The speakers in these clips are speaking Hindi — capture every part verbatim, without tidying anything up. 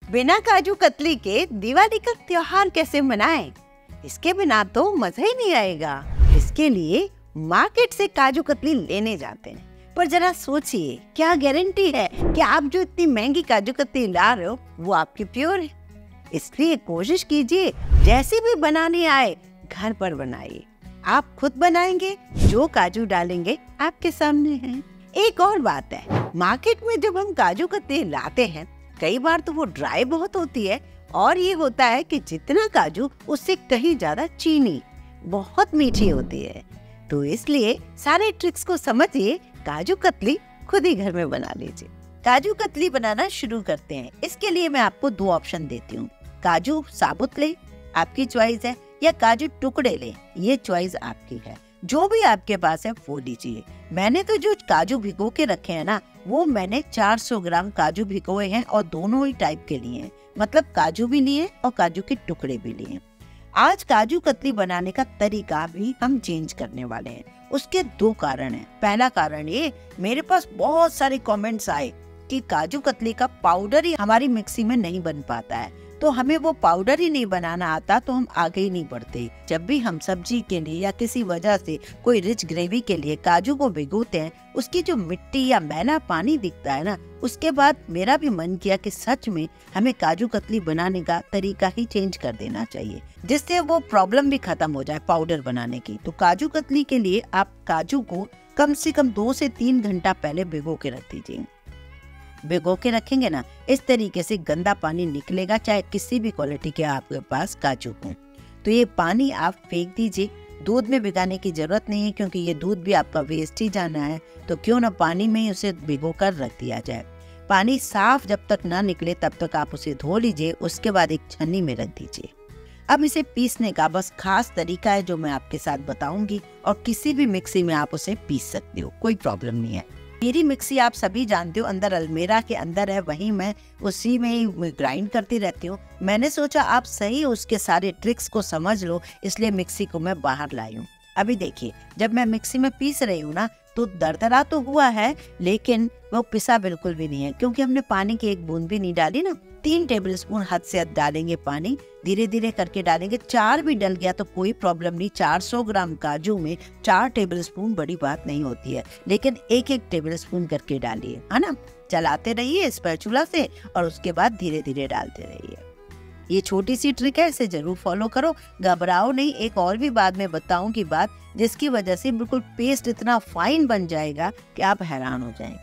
बिना काजू कतली के दिवाली का त्योहार कैसे मनाएं? इसके बिना तो मजा ही नहीं आएगा। इसके लिए मार्केट से काजू कतली लेने जाते हैं, पर जरा सोचिए, क्या गारंटी है कि आप जो इतनी महंगी काजू कतली ला रहे हो वो आपकी प्योर है? इसलिए कोशिश कीजिए जैसी भी बनानी आए घर पर बनाइए। आप खुद बनाएंगे, जो काजू डालेंगे आपके सामने है। एक और बात है, मार्केट में जब हम काजू कतली लाते हैं कई बार तो वो ड्राई बहुत होती है और ये होता है कि जितना काजू उससे कहीं ज्यादा चीनी बहुत मीठी होती है। तो इसलिए सारे ट्रिक्स को समझिए, काजू कतली खुद ही घर में बना लीजिए। काजू कतली बनाना शुरू करते हैं। इसके लिए मैं आपको दो ऑप्शन देती हूँ, काजू साबुत ले, आपकी चॉइस है, या काजू टुकड़े ले, ये चॉइस आपकी है। जो भी आपके पास है वो लीजिए। मैंने तो जो काजू भिगो के रखे हैं ना, वो मैंने चार सौ ग्राम काजू भिगोए हैं और दोनों ही टाइप के लिए हैं, मतलब काजू भी लिए और काजू के टुकड़े भी लिए। आज काजू कतली बनाने का तरीका भी हम चेंज करने वाले हैं। उसके दो कारण हैं। पहला कारण ये, मेरे पास बहुत सारे कमेंट्स आए कि काजू कतली का पाउडर ही हमारी मिक्सी में नहीं बन पाता है, तो हमें वो पाउडर ही नहीं बनाना आता तो हम आगे ही नहीं बढ़ते। जब भी हम सब्जी के लिए या किसी वजह से कोई रिच ग्रेवी के लिए काजू को भिगोते हैं, उसकी जो मिट्टी या मैला पानी दिखता है ना, उसके बाद मेरा भी मन किया कि सच में हमें काजू कतली बनाने का तरीका ही चेंज कर देना चाहिए, जिससे वो प्रॉब्लम भी खत्म हो जाए पाउडर बनाने की। तो काजू कतली के लिए आप काजू को कम से कम दो से तीन घंटा पहले भिगो के रख दीजिए। भिगो के रखेंगे ना, इस तरीके से गंदा पानी निकलेगा, चाहे किसी भी क्वालिटी के आपके पास काजू हो। तो ये पानी आप फेंक दीजिए। दूध में भिगाने की जरूरत नहीं है, क्योंकि ये दूध भी आपका वेस्ट ही जाना है, तो क्यों ना पानी में ही उसे भिगो कर रख दिया जाए। पानी साफ जब तक ना निकले तब तक आप उसे धो लीजिए। उसके बाद एक छन्नी में रख दीजिए। अब इसे पीसने का बस खास तरीका है जो मैं आपके साथ बताऊंगी, और किसी भी मिक्सी में आप उसे पीस सकते हो, कोई प्रॉब्लम नहीं है। मेरी मिक्सी आप सभी जानते हो, अंदर अलमीरा के अंदर है, वहीं मैं उसी में ही ग्राइंड करती रहती हूँ। मैंने सोचा आप सही उसके सारे ट्रिक्स को समझ लो, इसलिए मिक्सी को मैं बाहर लाई हूँ। अभी देखिए, जब मैं मिक्सी में पीस रही हूँ ना, तो दरदरा तो हुआ है, लेकिन वो पिसा बिल्कुल भी नहीं है, क्योंकि हमने पानी की एक बूंद भी नहीं डाली ना। तीन टेबल स्पून हद से हद डालेंगे पानी, धीरे धीरे करके डालेंगे। चार भी डल गया तो कोई प्रॉब्लम नहीं। चार सौ ग्राम काजू में चार टेबल स्पून बड़ी बात नहीं होती है, लेकिन एक एक टेबल स्पून करके डालिए, है ना। चलाते रहिए स्पैचुला से और उसके बाद धीरे धीरे डालते रहिए। ये छोटी सी ट्रिक है, इसे जरूर फॉलो करो, घबराओ नहीं। एक और भी बाद में बताऊंगी बात, जिसकी वजह से बिल्कुल पेस्ट इतना फाइन बन जाएगा कि आप हैरान हो जाएंगे।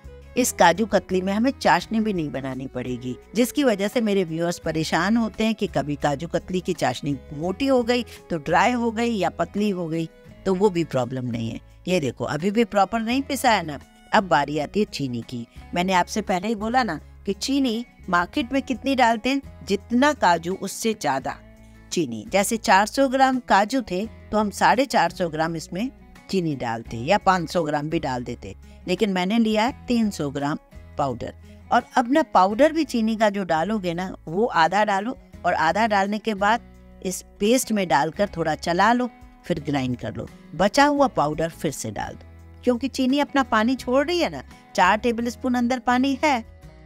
इस काजू कतली में हमें चाशनी भी नहीं बनानी पड़ेगी, जिसकी वजह से मेरे व्यूअर्स परेशान होते हैं कि कभी काजू कतली की चाशनी मोटी हो गई तो ड्राई हो गई या पतली हो गई, तो वो भी प्रॉब्लम नहीं है। ये देखो, अभी भी प्रॉपर नहीं पिसा है ना। अब बारी आती है चीनी की। मैंने आपसे पहले ही बोला ना कि चीनी मार्केट में कितनी डालते हैं, जितना काजू उससे ज्यादा चीनी। जैसे चार सौ ग्राम काजू थे तो हम साढ़े चार सौ ग्राम इसमें चीनी डालते, या पाँच सौ ग्राम भी डाल देते, लेकिन मैंने लिया है तीन सौ ग्राम पाउडर। और अब ना पाउडर भी चीनी का जो डालोगे ना, वो आधा डालो, और आधा डालने के बाद इस पेस्ट में डालकर थोड़ा चला लो, फिर ग्राइंड कर लो। बचा हुआ पाउडर फिर से डाल दो, क्योंकि चीनी अपना पानी छोड़ रही है ना। चार टेबल स्पून अंदर पानी है,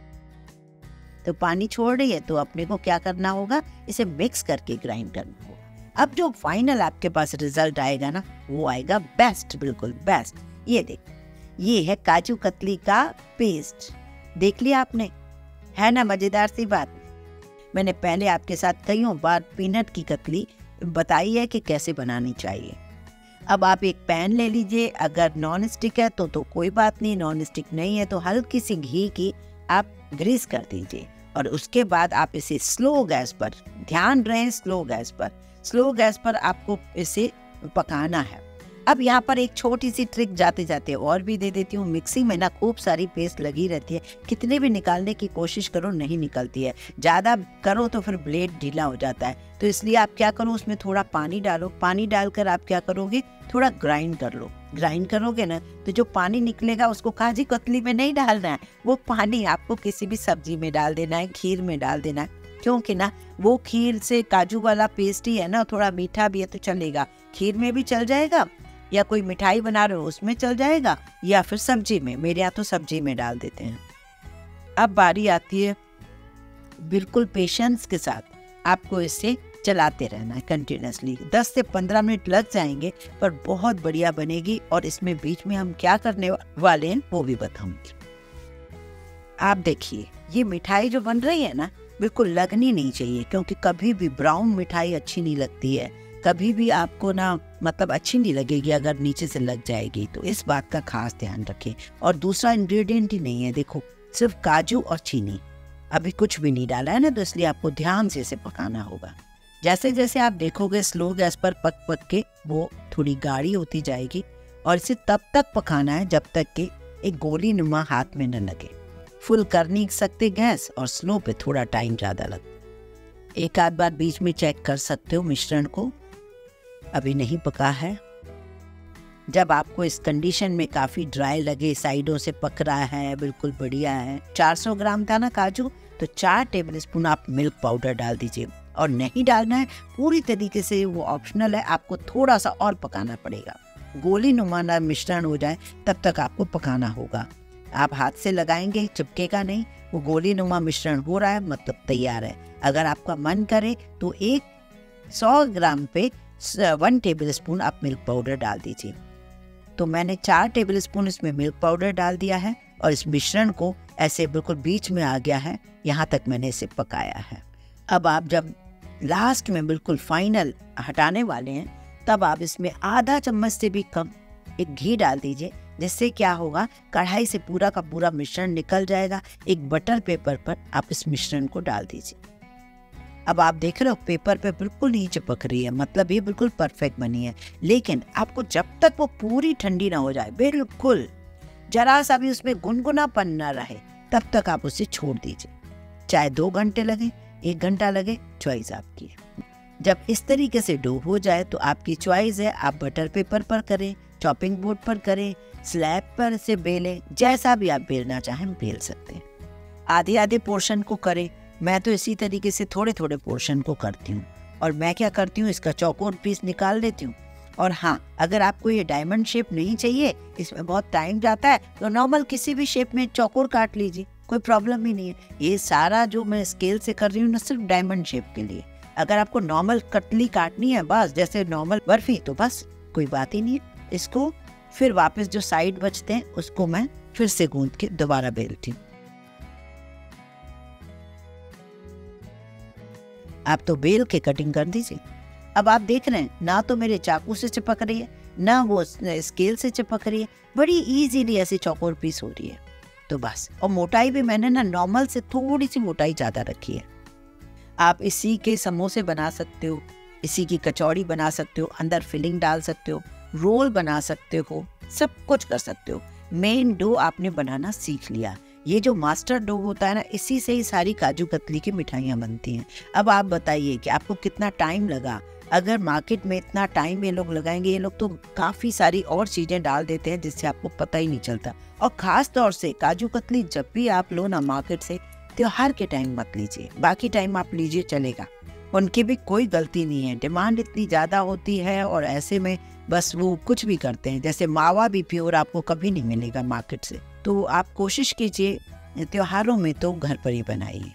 तो पानी छोड़ रही है, तो अपने को क्या करना होगा, इसे मिक्स करके ग्राइंड करना होगा। अब जो फाइनल आपके पास रिजल्ट आएगा ना, वो आएगा बेस्ट, बिल्कुल बेस्ट। ये देख, ये है काजू कतली का पेस्ट। देख लिया आपने, है ना मजेदार सी बात। मैंने पहले आपके साथ कईयों बार पीनट की कतली बताई है कि कैसे बनानी चाहिए। अब आप एक पैन ले लीजिए, अगर नॉन स्टिक है तो तो कोई बात नहीं, नॉन स्टिक नहीं है तो हल्की सी घी की आप ग्रीस कर दीजिए, और उसके बाद आप इसे स्लो गैस पर, ध्यान रहे स्लो गैस पर, स्लो गैस पर आपको इसे पकाना है। अब यहाँ पर एक छोटी सी ट्रिक जाते जाते और भी दे देती हूँ। मिक्सी में ना खूब सारी पेस्ट लगी रहती है, कितने भी निकालने की कोशिश करो नहीं निकलती है। ज़्यादा करो तो फिर ब्लेड ढीला हो जाता है, तो इसलिए आप क्या करो, उसमें थोड़ा पानी डालो। पानी डालकर आप क्या करोगे, थोड़ा ग्राइंड कर लो। ग्राइंड करोगे ना, तो जो पानी निकलेगा उसको काजू कतली में नहीं डालना है, वो पानी आपको किसी भी सब्जी में डाल देना है, खीर में डाल देना है। क्योंकि ना वो खीर से काजू वाला पेस्ट ही है ना, थोड़ा मीठा भी है तो चलेगा, खीर में भी चल जाएगा, या कोई मिठाई बना रहे हो उसमें चल जाएगा, या फिर सब्जी में। मेरे यहाँ तो सब्जी में डाल देते हैं। अब बारी आती है बिल्कुल पेशेंस के साथ आपको इसे चलाते रहना है कंटिन्यूसली। दस से पंद्रह मिनट लग जाएंगे पर बहुत बढ़िया बनेगी। और इसमें बीच में हम क्या करने वाले हैं वो भी बताऊंगी। आप देखिए ये मिठाई जो बन रही है ना, बिल्कुल लगनी नहीं चाहिए, क्योंकि कभी भी ब्राउन मिठाई अच्छी नहीं लगती है, कभी भी आपको ना मतलब अच्छी नहीं लगेगी अगर नीचे से लग जाएगी। तो इस बात का खास ध्यान रखें। और दूसरा इंग्रेडिएंट ही नहीं है, देखो सिर्फ काजू और चीनी, अभी कुछ भी नहीं डाला है ना, तो इसलिए आपको ध्यान से इसे पकाना होगा। जैसे जैसे आप देखोगे स्लो गैस पर पक पक के वो थोड़ी गाढ़ी होती जाएगी। और इसे तब तक पकाना है जब तक कि एक गोली नुमा हाथ में न लगे। फुल कर नहीं सकते गैस, और स्लो पे थोड़ा टाइम ज़्यादा लगता। एक आध बार बीच में चेक कर सकते हो मिश्रण को, अभी नहीं पका है। जब आपको इस कंडीशन में काफ़ी ड्राई लगे, साइडों से पक रहा है, बिल्कुल बढ़िया है। चार सौ ग्राम था ना काजू, तो चार टेबल स्पून आप मिल्क पाउडर डाल दीजिए। और नहीं डालना है पूरी तरीके से, वो ऑप्शनल है, आपको थोड़ा सा और पकाना पड़ेगा। गोली नुमाना मिश्रण हो जाए तब तक आपको पकाना होगा। आप हाथ से लगाएंगे चिपकेगा नहीं, वो गोली नुमा मिश्रण हो रहा है मतलब तैयार है। अगर आपका मन करे तो एक सौ ग्राम पे वन टेबल स्पून आप मिल्क पाउडर डाल दीजिए। तो मैंने चार टेबल स्पून इसमें मिल्क पाउडर डाल दिया है और इस मिश्रण को ऐसे बिल्कुल बीच में आ गया है, यहाँ तक मैंने इसे पकाया है। अब आप जब लास्ट में बिल्कुल फाइनल हटाने वाले हैं तब आप इसमें आधा चम्मच से भी कम एक घी डाल दीजिए, जिससे क्या होगा कढ़ाई से पूरा का पूरा मिश्रण निकल जाएगा। एक बटर पेपर पर आप इस मिश्रण को डाल दीजिए। अब आप देख रहे हो पेपर पे बिल्कुल नहीं चिपक रही है, मतलब ये बिल्कुल परफेक्ट बनी है। लेकिन आपको जब तक वो पूरी ठंडी ना हो जाए, बिल्कुल जरा सा भी उसमें गुनगुनापन ना रहे, तब तक आप उसे छोड़ दीजिए। चाहे दो घंटे लगे, एक घंटा लगे, चॉइस आपकी है। जब इस तरीके से डो हो जाए तो आपकी चॉइस है, आप बटर पेपर पर करें, चॉपिंग बोर्ड पर करें, स्लैब पर से बेलें, जैसा भी आप बेलना चाहें बेल सकते हैं। आधे आधे पोर्शन को करें। मैं तो इसी तरीके से थोड़े थोड़े पोर्शन को करती हूँ। और मैं क्या करती हूँ, इसका चौकोर पीस निकाल लेती हूँ। और हाँ, अगर आपको ये डायमंड शेप नहीं चाहिए, इसमें बहुत टाइम जाता है, तो नॉर्मल किसी भी शेप में चौकोर काट लीजिए, कोई प्रॉब्लम ही नहीं है। ये सारा जो मैं स्केल से कर रही हूँ ना, सिर्फ डायमंड शेप के लिए। अगर आपको नॉर्मल कतली काटनी है बस, जैसे नॉर्मल बर्फी, तो बस कोई बात ही नहीं है। इसको फिर वापस जो साइड बचते हैं उसको मैं फिर से गूंथ के दोबारा बेलती हूँ। आप तो बेल के कटिंग कर दीजिए। अब आप देख रहे हैं ना तो मेरे चाकू से चिपक रही है, ना वो स्केल से चिपक रही है, बड़ी इजीली ऐसी चौकोर पीस हो रही है। तो बस, और मोटाई भी मैंने ना नॉर्मल से थोड़ी सी मोटाई ज़्यादा रखी है। आप इसी के समोसे बना सकते हो, इसी की कचौड़ी बना सकते हो, अंदर फिलिंग डाल सकते हो, रोल बना सकते हो, सब कुछ कर सकते हो। मेन डो आपने बनाना सीख लिया। ये जो मास्टर डो होता है ना, इसी से ही सारी काजू कतली की मिठाइयाँ बनती हैं। अब आप बताइए कि आपको कितना टाइम लगा। अगर मार्केट में इतना टाइम ये लोग लगाएंगे, ये लोग तो काफ़ी सारी और चीज़ें डाल देते हैं जिससे आपको पता ही नहीं चलता। और ख़ास तौर से काजू कतली जब भी आप लो ना मार्केट से, त्योहार के टाइम मत लीजिए, बाकी टाइम आप लीजिए चलेगा। उनकी भी कोई गलती नहीं है, डिमांड इतनी ज़्यादा होती है और ऐसे में बस वो कुछ भी करते हैं। जैसे मावा भी प्योर आपको कभी नहीं मिलेगा मार्केट से। तो आप कोशिश कीजिए त्योहारों में तो घर पर ही बनाइए।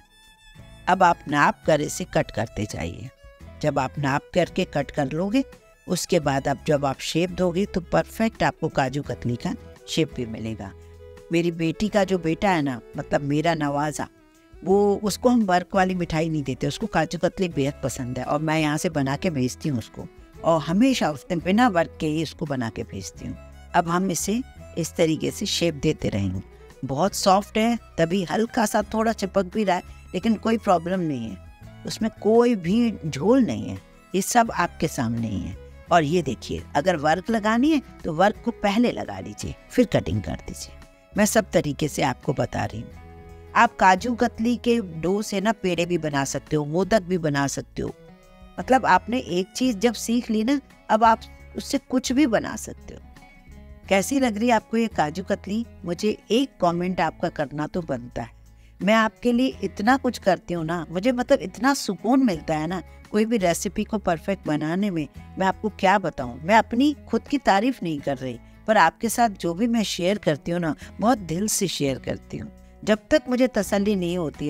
अब आप नाप कर इसे कट करते जाइए। जब आप नाप करके कट कर लोगे, उसके बाद आप जब आप शेप दोगे तो परफेक्ट आपको काजू कतली का शेप भी मिलेगा। मेरी बेटी का जो बेटा है ना, मतलब मेरा नवाजा, वो उसको हम वर्क वाली मिठाई नहीं देते, उसको काजू कतली बेहद पसंद है और मैं यहाँ से बना के भेजती हूँ उसको, और हमेशा उसने बिना वर्क के ही इसको बना के भेजती हूँ। अब हम इसे इस तरीके से शेप देते रहेंगे। बहुत सॉफ्ट है, तभी हल्का सा थोड़ा चिपक भी रहा है, लेकिन कोई प्रॉब्लम नहीं है, उसमें कोई भी झोल नहीं है, ये सब आपके सामने ही है। और ये देखिए, अगर वर्क लगानी है तो वर्क को पहले लगा लीजिए, फिर कटिंग कर दीजिए। मैं सब तरीके से आपको बता रही हूँ। आप काजू कतली के डो से ना पेड़े भी बना सकते हो, मोदक भी बना सकते हो। मतलब आपने एक चीज़ जब सीख ली ना, अब आप उससे कुछ भी बना सकते हो। कैसी लग रही है आपको ये काजू कतली? मुझे एक कमेंट आपका करना तो बनता है। मैं आपके लिए इतना कुछ करती हूँ ना, मुझे मतलब इतना सुकून मिलता है ना कोई भी रेसिपी को परफेक्ट बनाने में। मैं आपको क्या बताऊँ, मैं अपनी खुद की तारीफ नहीं कर रही, पर आपके साथ जो भी मैं शेयर करती हूँ ना, बहुत दिल से शेयर करती हूँ। जब तक मुझे तसल्ली नहीं होती है ना,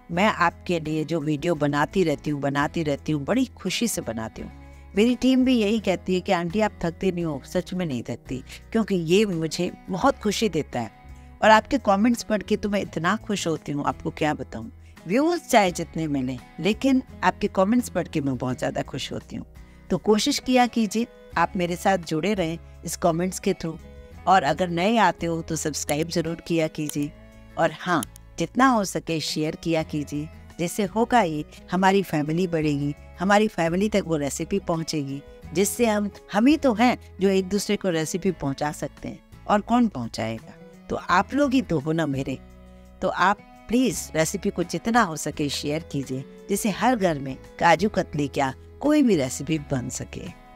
मैं आपके लिए जो वीडियो बनाती रहती हूँ बनाती रहती हूँ बड़ी खुशी से बनाती हूँ। मेरी टीम भी यही कहती है कि आंटी आप थकती नहीं हो। सच में नहीं थकती, क्योंकि ये मुझे बहुत खुशी देता है। और आपके कमेंट्स पढ़ के तो मैं इतना खुश होती हूँ, आपको क्या बताऊँ। व्यूज़ चाहे जितने मिले, लेकिन आपके कमेंट्स पढ़ के मैं बहुत ज़्यादा खुश होती हूँ। तो कोशिश किया कीजिए आप मेरे साथ जुड़े रहें इस कमेंट्स के थ्रू, और अगर नए आते हो तो सब्सक्राइब ज़रूर किया कीजिए। और हाँ, जितना हो सके शेयर किया कीजिए, जिससे होगा ये हमारी फैमिली बढ़ेगी, हमारी फैमिली तक वो रेसिपी पहुंचेगी, जिससे हम हम ही तो हैं जो एक दूसरे को रेसिपी पहुंचा सकते हैं। और कौन पहुंचाएगा? तो आप लोग ही तो हो ना मेरे। तो आप प्लीज़ रेसिपी को जितना हो सके शेयर कीजिए, जिससे हर घर में काजू कतली क्या कोई भी रेसिपी बन सके।